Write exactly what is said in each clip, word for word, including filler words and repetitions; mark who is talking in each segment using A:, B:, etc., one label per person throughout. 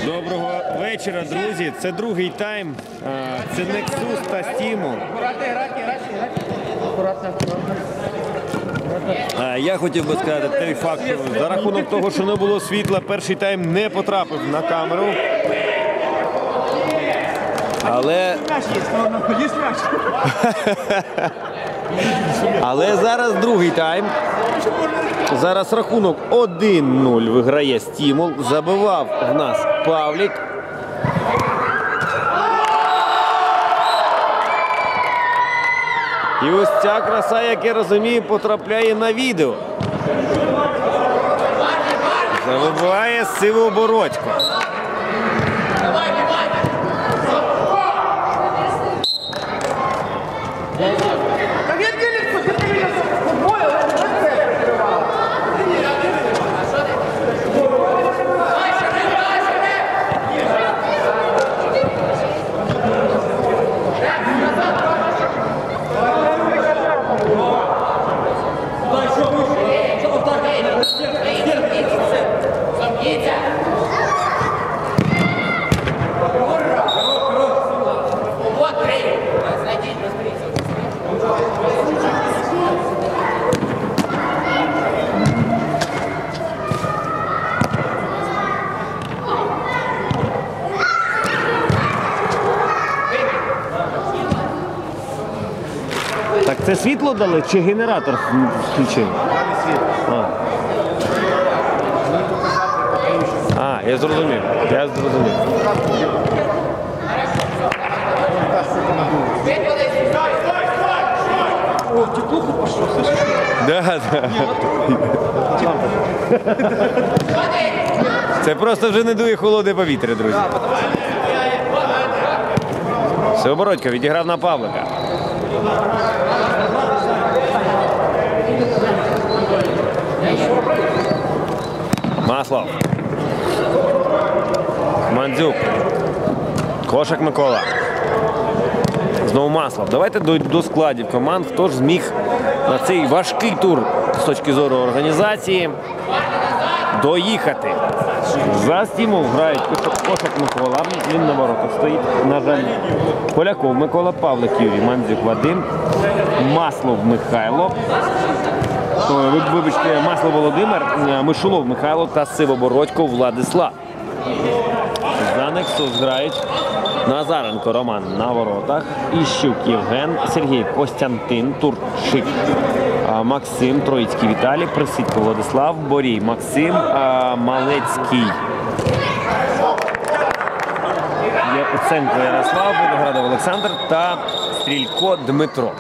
A: Доброго вечора, друзі. Це другий тайм. Це Nexus та Стімул. Я хотів би сказати той факт, що за рахунок того, що не було світла, перший тайм не потрапив на камеру. Але... Але зараз другий тайм. Зараз рахунок один нуль виграє Стімул. Забивав в нас Павлік. І ось ця краса, як я розумію, потрапляє на відео. Забиває Сивобородько. Так це світло дали чи генератор включив? А, а я зрозумів. Я зрозумів.
B: О, в теплуху пошел, слышишь?
A: Да, да. Це просто вже не дує холодне повітря, друзі. Сивобородько відіграв на Павлика. Маслов. Мандзюк. Кошак Микола. Знову Маслов. Давайте до, до складів команд. Хто ж зміг на цей важкий тур з точки зору організації доїхати. За Стімул грають Кошак Микола. Він на воротах стоїть. На жаль, Поляков Микола, Павлик Юрій, Мандзюк Вадим, Маслов Михайло. Вибачте, Маслов Володимир, Мишулов Михайло та Сивобородько Владислав. За Nexus грають Назаренко Роман на воротах, Іщук Євген, Сергій Костянтин, Турчик Максим, Троїцький Віталій, Присідько Владислав, Борій Максим, Малецький Яценко Ярослав, Виноградов Олександр та Стрілько Дмитро.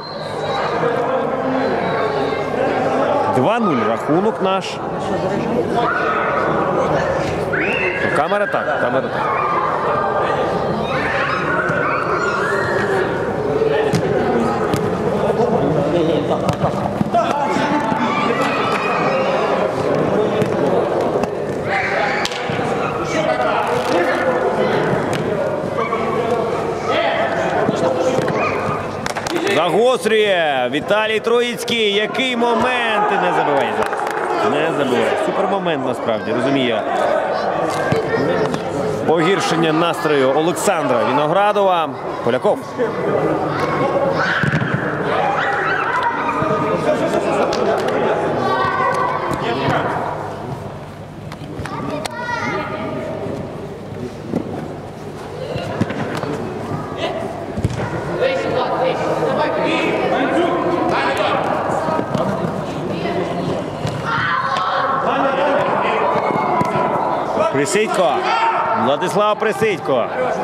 A: два нуль рахунок наш. Камера так, камера так. Загострює Віталій Троїцький. Який момент і не забиває зараз. Не забиває. Супер момент насправді, розуміє. Погіршення настрою Олександра Виноградова. Поляков. Присідько. Владислав Присідько.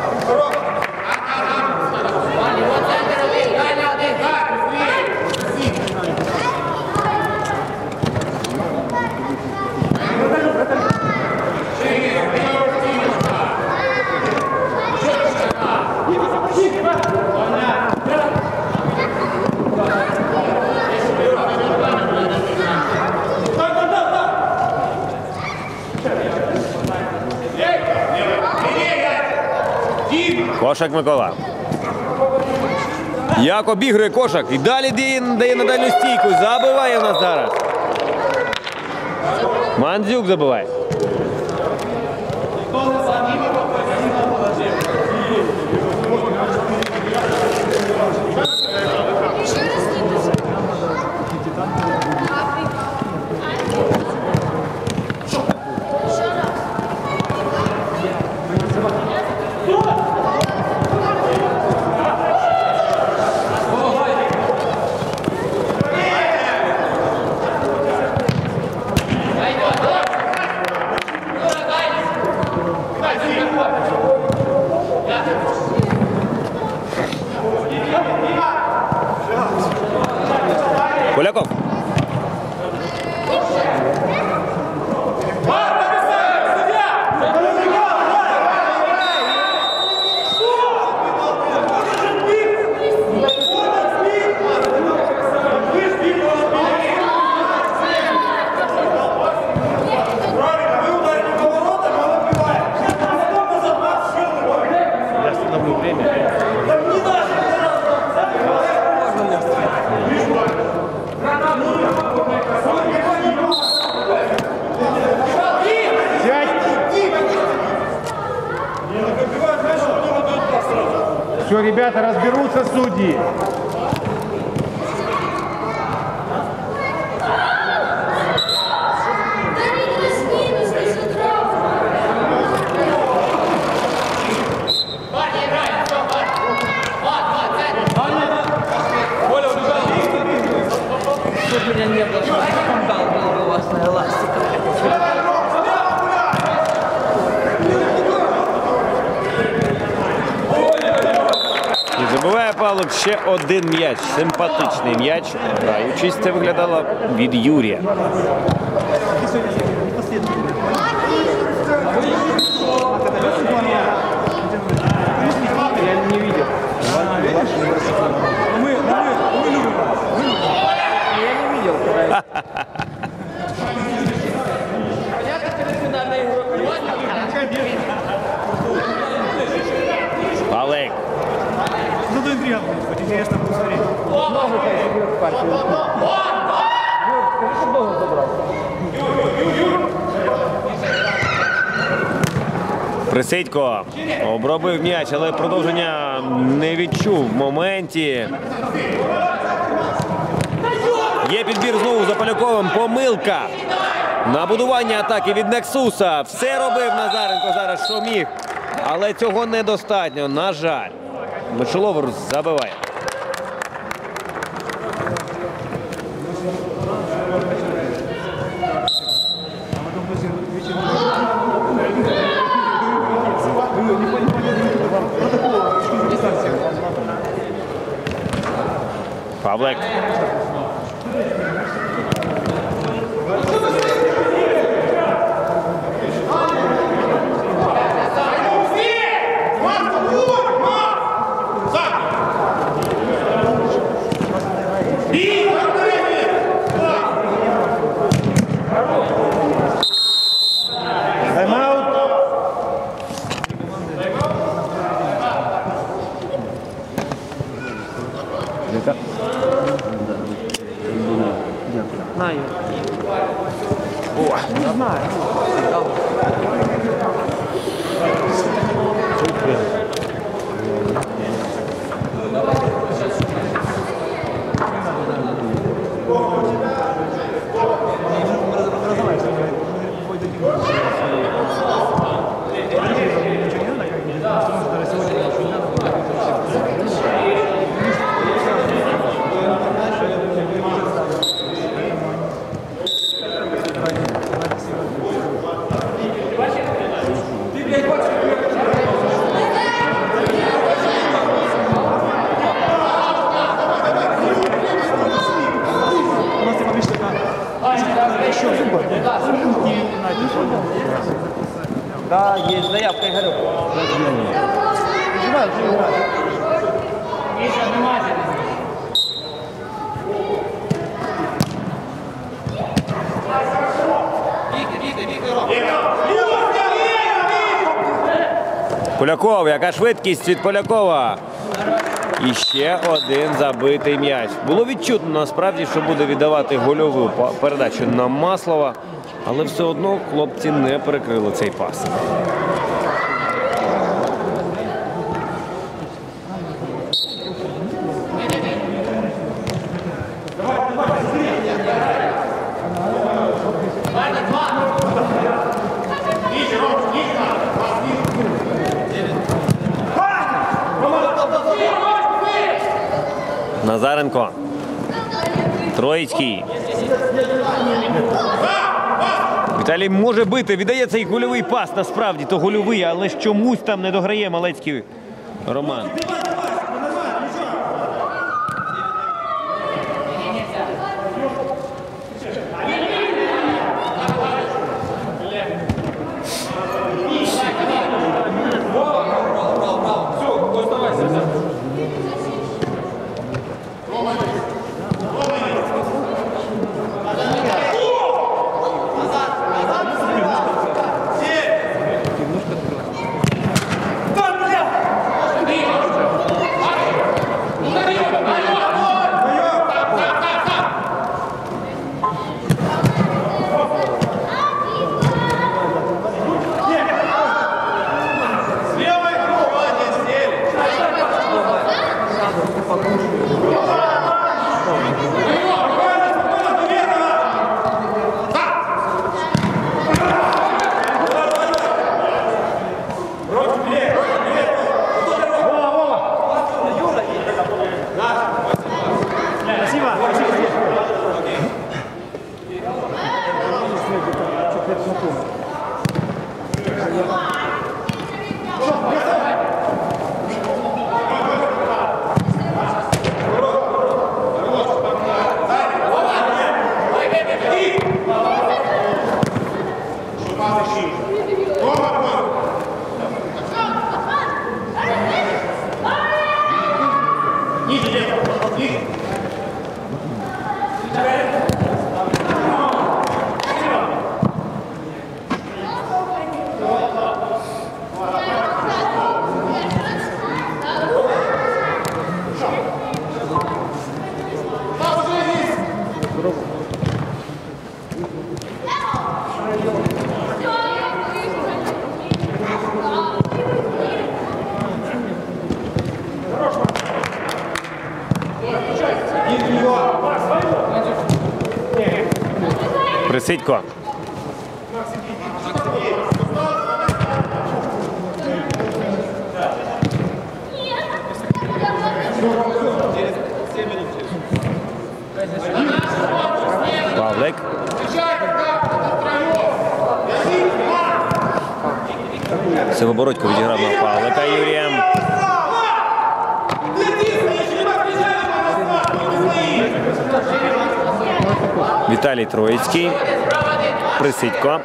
A: Кошак Микола. Як обігрує Кошак. І далі дає на дальню стійку. Забиває в нас зараз. Мандзюк забиває.
C: Все, ребята, разберутся судьи.
B: Тут меня не было, скандал был бы у вас на эластике.
A: І забиває Павлик ще один м'яч. Симпатичний м'яч. Граючись, це виглядало від Юрія.
C: Я не видел. Мы, мы, мы любим. Я не видел.
A: Павлик.
C: Зато интрига будет, хоть интересно посмотреть. Ногу, конечно, в партию. Юр, ногу забрал.
A: Присидько обробив м'яч, але продовження не відчув в моменті. Є підбір знову за Поляковим. Помилка на будування атаки від Нексуса. Все робив Назаренко зараз, що міг. Але цього недостатньо, на жаль. Мишолов забиває. Павлик.
B: Знаю. О, не знаю. Да, есть заявка, Игорек. Нажимай, нажимай.
A: Поляков, яка швидкість від Полякова. І ще один забитий м'яч. Було відчутно насправді, що буде віддавати гольову передачу на Маслова. Але все одно хлопці не перекрили цей пас. Назаренко. Троїцький. Віталій може бити, віддає цей гольовий пас, насправді, то гольовий, але ж чомусь там не дограє Малецький Роман. Присидько. Павлик. Сивобородько відіграв на Павлика Юрія. Віталій Троїцький. Присидько.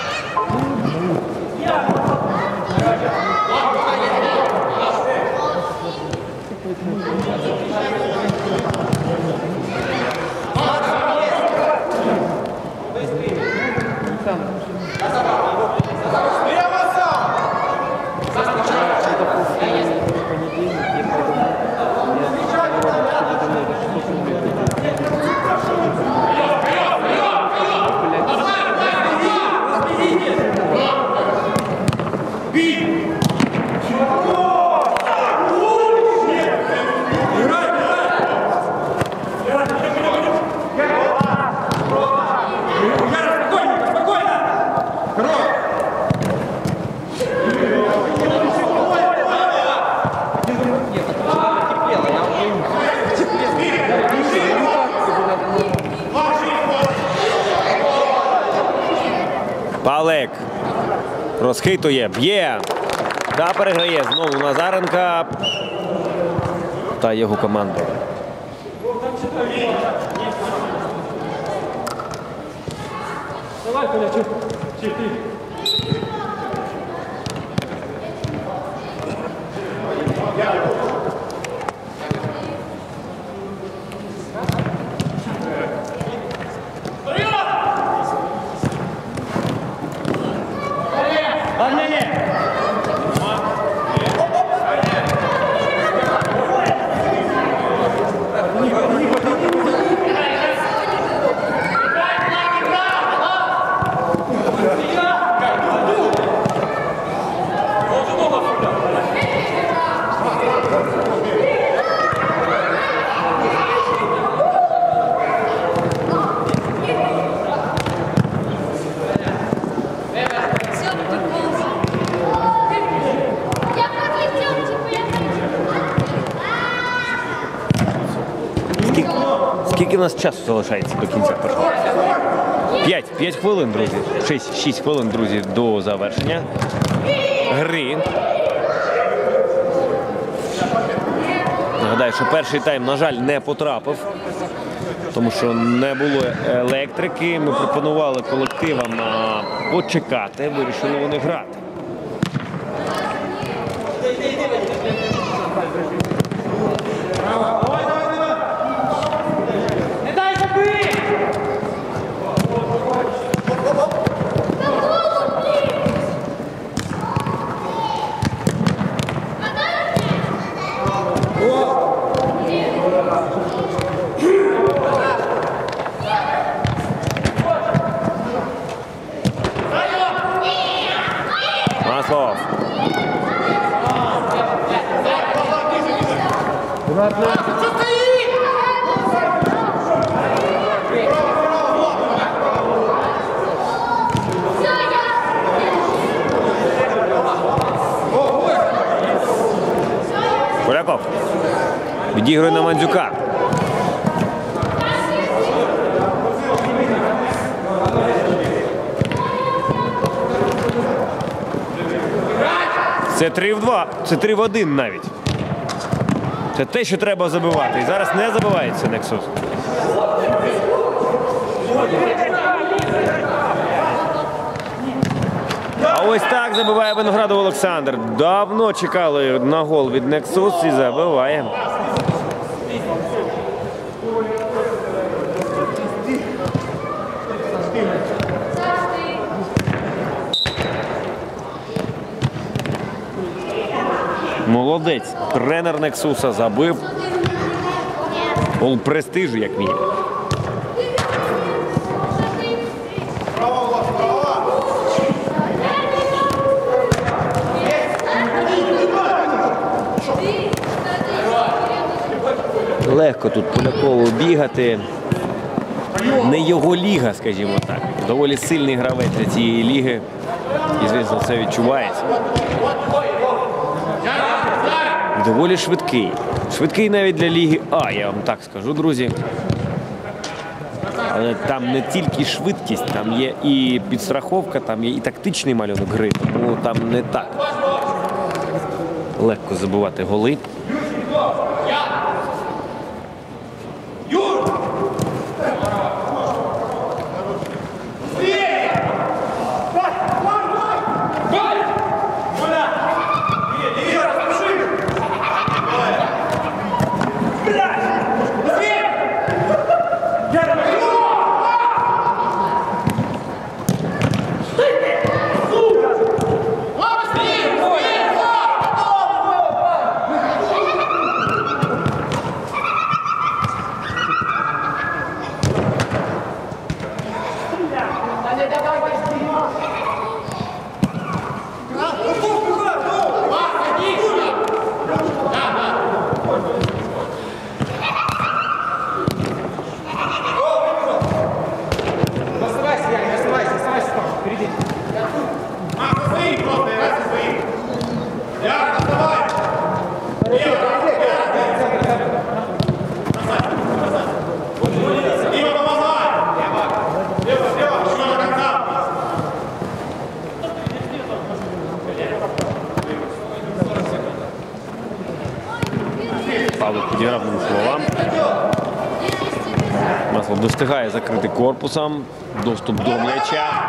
A: Павлик розхитує, б'є та переграє знову Назаренка та його команду.
C: Давай, Коля, чип, чип, ти.
A: Скільки в нас часу залишається до кінця першого? П'ять. П'ять хвилин, друзі. Шість, шість хвилин, друзі, до завершення гри. Нагадаю, що перший тайм, на жаль, не потрапив, тому що не було електрики. Ми пропонували колективам почекати, вирішили вони грати. Маслов. Поляков відігрує на Мандзюка. Це три в два, це три в один навіть. Це те, що треба забивати. І зараз не забивається Нексус. А ось так забиває Виноградов Олександр. Давно чекали на гол від Нексус і забиває. Молодець. Тренер Нексуса забив. Гол престижу, як мінімум. Легко тут Полякову бігати. Не його ліга, скажімо так. Доволі сильний гравець для цієї ліги. І, звісно, це відчувається. І доволі швидкий. Швидкий навіть для Ліги А, я вам так скажу, друзі. Але там не тільки швидкість, там є і підстраховка, там є і тактичний малюнок гри. Тому там не так легко забивати голи. Павло підіграв на словам. Маслов достигає закрити корпусом. Доступ до м'яча.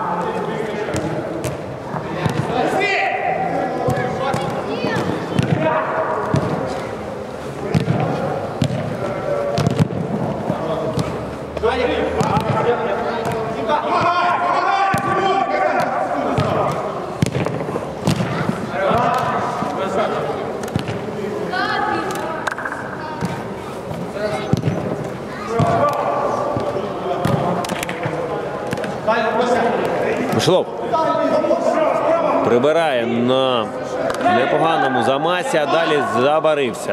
A: Мишлов прибирає на непоганому замасі, а далі забарився.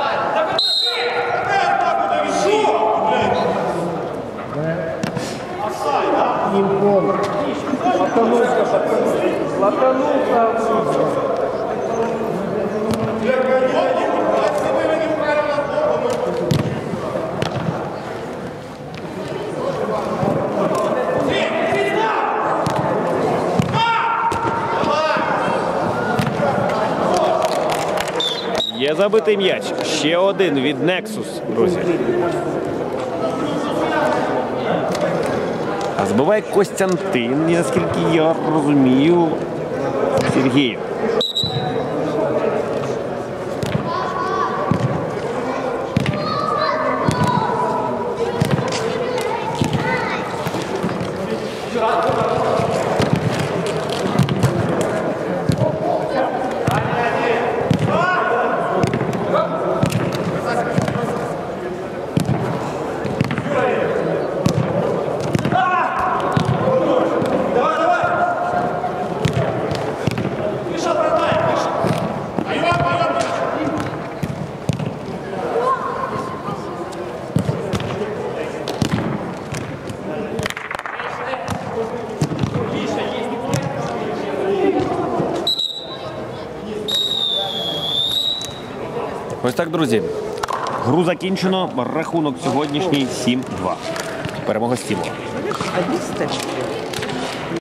A: Є забитий м'яч. Ще один від Нексус, друзі. А збиває Костянтин, наскільки я розумію, Сергій. Ось так, друзі. Гру закінчено. Рахунок сьогоднішній сім два. Перемога Стімова.